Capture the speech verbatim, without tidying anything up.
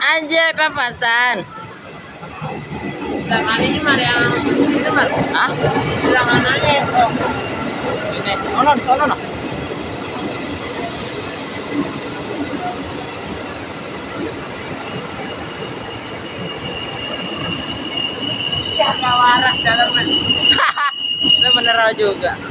Anjay papasan. Sebelah mana ini Mar yang itu Mar? Hah? Sebelah mananya itu? Ini. Oh no, sono no. Ya, gak waras dalamnya. Itu beneran juga.